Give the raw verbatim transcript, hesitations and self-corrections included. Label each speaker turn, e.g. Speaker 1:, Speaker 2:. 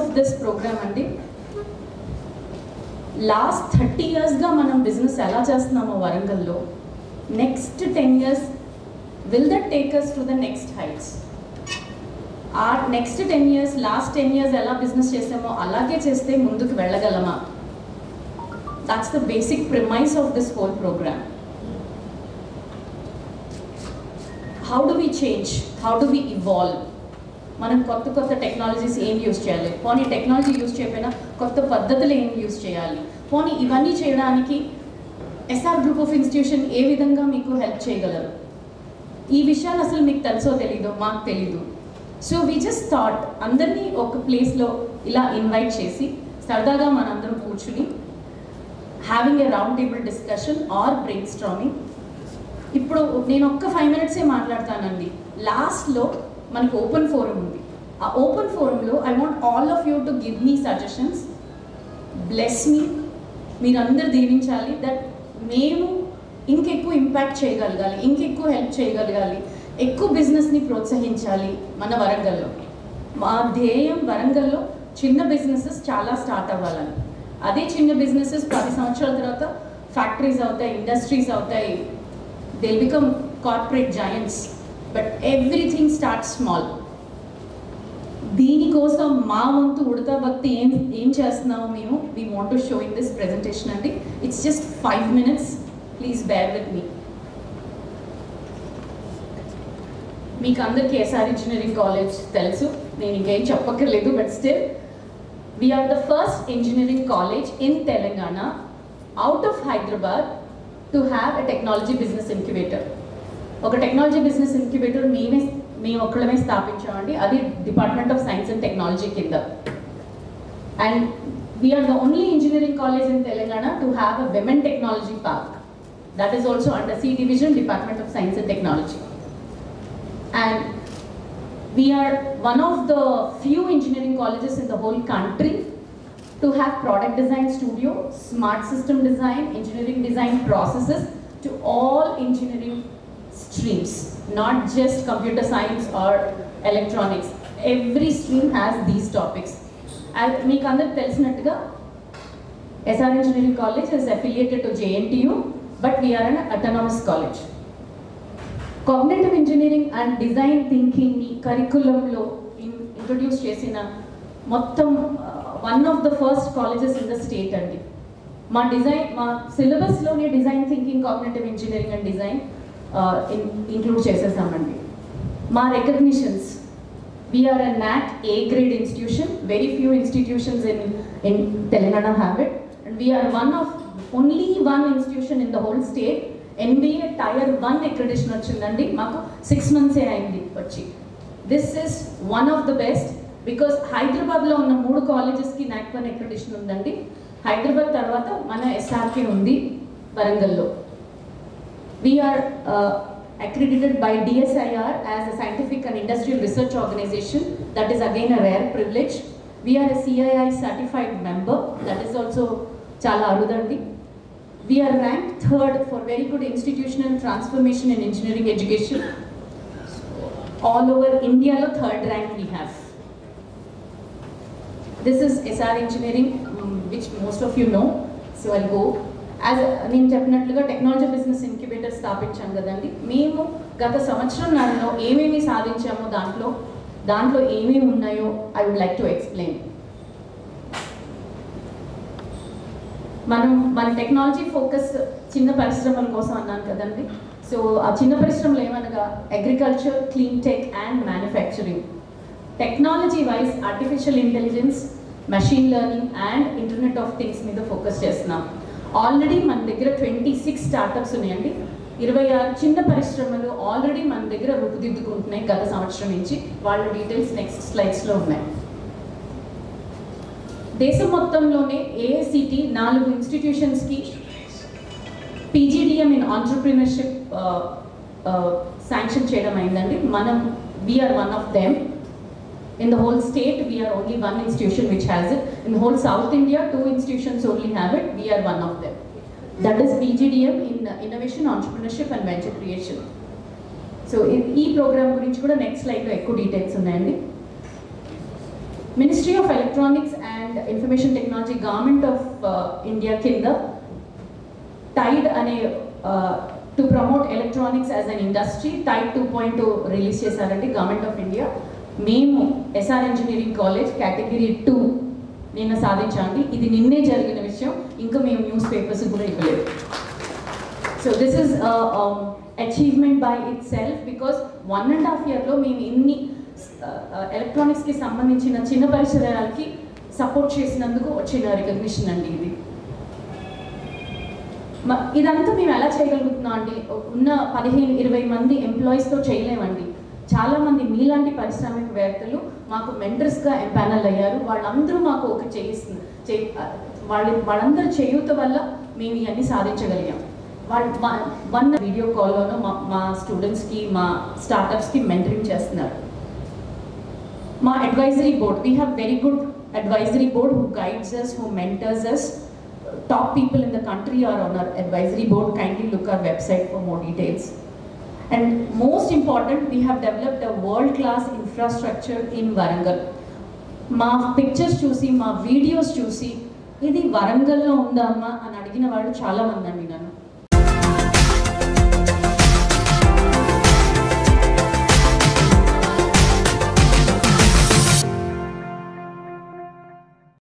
Speaker 1: this program andi, last thirty years ga manam business ela chestunamo Warangal lo, next ten years will that take us to the next heights? Our next ten years, last ten years ela business chesamo alage cheste munduku vellagalama? That's the basic premise of this whole program. How do we change? How do we evolve? మనం కొత్త కొత్త technologies ఏం use చేయాలి, పోనీ technology use చేయకపోయినా కొత్త పద్ధతులు ఏం యూజ్ చేయాలి, పోనీ ఇవన్నీ చేయడానికి ఎస్ఆర్ గ్రూప్ ఆఫ్ ఇన్స్టిట్యూషన్ ఏ విధంగా మీకు హెల్ప్ చేయగలరు? ఈ విషయాలు అసలు మీకు తెలుసో తెలీదు, మాకు తెలీదు. సో వీ జస్ట్ థాట్ అందరినీ ఒక ప్లేస్లో ఇలా ఇన్వైట్ చేసి సరదాగా మనందరం కూర్చుని having a round table discussion or brainstorming. ఇప్పుడు నేను ఒక్క ఫైవ్ మినిట్సే మాట్లాడతానండి. లాస్ట్లో మనకు ఓపెన్ ఫోరం ఉంది. ఆ ఓపెన్ ఫోరంలో I want all of you to give me suggestions, bless me, మీరందరూ దీవించాలి దట్ మేము ఇంకెక్కువ ఇంపాక్ట్ చేయగలగాలి, ఇంకెక్కువ హెల్ప్ చేయగలగాలి, ఎక్కువ బిజినెస్ని ప్రోత్సహించాలి మన వరంగల్లో. మా ధ్యేయం వరంగల్లో చిన్న బిజినెసెస్ చాలా స్టార్ట్ అవ్వాలని. అదే చిన్న బిజినెసెస్ పది సంవత్సరాల తర్వాత ఫ్యాక్టరీస్ అవుతాయి, ఇండస్ట్రీస్ అవుతాయి, they become corporate giants. But everything start small. దీనికోసం మా వంతు ఉడతా భక్తి ఏం ఏం చేస్తున్నామో మేము we want to show in this presentation అండి. It's just five minutes, please bear with me. మీకు అందరికీ ఎస్ఆర్ ఇంజనీరింగ్ కాలేజ్ తెలుసు, నేను ఇంకేం చెప్పక్కర్లేదు. But still we're the first engineering college in Telangana out of Hyderabad to have a technology business incubator. ఒక technology business incubator మేమే మేము ఒక్కడమే స్థాపించామండి. అది department of science and technology కింద. And we're the only engineering college in Telangana to have a women technology park. That is also under C division, department of science and technology. And we're one of the few engineering colleges in the whole country to have product design studio, smart system design, engineering design processes to all engineering streams, not just computer science or electronics. Every stream has these topics. As meeku andaru telinattuga S R Engineering College is affiliated to J N T U, but we are an autonomous college. Cognitive engineering and design thinking ni curriculum lo introduce chesina మొత్తం one of the first colleges in the state అండి. మా design మా సిలబస్లోనే design thinking, cognitive engineering and design include చేసేసామండి. మా recognitions, we're a NAAC A grade institution. Very few institutions in in Telangana have it. And we're one of only one institution in the whole state NBA tier one accreditation వచ్చిందండి. మాకు six మంత్సే అయింది వచ్చి. This is one of the best. Because హైదరాబాద్లో ఉన్న మూడు కాలేజెస్కి నాక్ one accreditation ఉందండి. హైదరాబాద్ తర్వాత మన ఎస్ఆర్కే ఉంది వరంగల్లో. We're accredited by D S I R as a scientific and industrial research organization. That is again a rare privilege. We're a C I I certified member. That is also చాలా అరుదండి. We're rank third for very good institutional transformation in engineering education. All over ఇండియాలో third rank we have. This is S R Engineering, um, which most of you know. So I'll go. As నేను చెప్పినట్లుగా technology business incubator స్థాపించాం కదండి. మేము గత సంవత్సరం నాలుగులో ఏమేమి సాధించామో దాంట్లో దాంట్లో ఏమేమి ఉన్నాయో I would like to explain. మనం మన టెక్నాలజీ ఫోకస్ చిన్న పరిశ్రమల కోసం అన్నాను కదండి. సో ఆ చిన్న పరిశ్రమలు ఏమనగా agriculture, clean tech and manufacturing. Technology wise artificial intelligence, machine learning and internet of things మీద ఫోకస్ చేస్తున్నాం. ఆల్రెడీ మన దగ్గర ట్వంటీ సిక్స్ స్టార్టప్స్ ఉన్నాయండి. ఇరవై ఆరు చిన్న పరిశ్రమలు ఆల్రెడీ మన దగ్గర రూపుదిద్దుకుంటున్నాయి గత సంవత్సరం నుంచి. వాళ్ళ డీటెయిల్స్ నెక్స్ట్ స్లైడ్స్లో ఉన్నాయి. దేశం మొత్తంలోనే A I C T నాలుగు ఇన్స్టిట్యూషన్స్కి P G D M in entrepreneurship sanction చేయడం అయిందండి. మనం we're one of them. In the whole state, we are only one institution which has it. In the whole South India, two institutions only have it. We are one of them. That is P G D M in Innovation, Entrepreneurship and Venture Creation. So, in e program gurinchi kuda next slide lo ekku details unnayandi. Ministry of Electronics and Information Technology, Government of uh, India kinda tied ane uh, to promote electronics as an industry, Tide two point oh release chesarante Government of India. Memo S R Engineering College category two నేను సాధించాండి. ఇది నిన్నే జరిగిన విషయం, ఇంకా మేము news papers కూడా ఇవ్వలేదు. So this is achievement by itself, because one and half ఇయర్లో మేము ఇన్ని ఎలక్ట్రానిక్స్కి సంబంధించిన చిన్న పరిసరాలకి సపోర్ట్ చేసినందుకు వచ్చిన రికగ్నిషన్ అండి ఇది. ఇదంతా మేము ఎలా చేయగలుగుతున్నాం అండి? ఉన్న పదిహేను ఇరవై మంది ఎంప్లాయీస్తో చేయలేమండి. చాలామంది మీలాంటి పారిశ్రామికవేత్తలు మాకు మెంటర్స్గా ఎంపానల్ అయ్యారు. వాళ్ళందరూ మాకు ఒక చేయిస్తుంది చే వాళ్ళ వాళ్ళందరూ చేయూత వల్ల మేము ఇవన్నీ సాధించగలిగాం. వాళ్ళు వన్ వీడియో కాల్లోనూ మా మా స్టూడెంట్స్కి, మా స్టార్టప్స్కి మెంటరింగ్ చేస్తున్నారు. మా advisory board, we have very good advisory board who guides us, who mentors us. Top people in the country are on our advisory board. Kindly look our website for more details. And most important, we have developed a world-class infrastructure in Warangal. Ma pictures chusi, ma videos chusi, idi Warangal lo unda amma ani adigina vaadu chaala mandi nannu.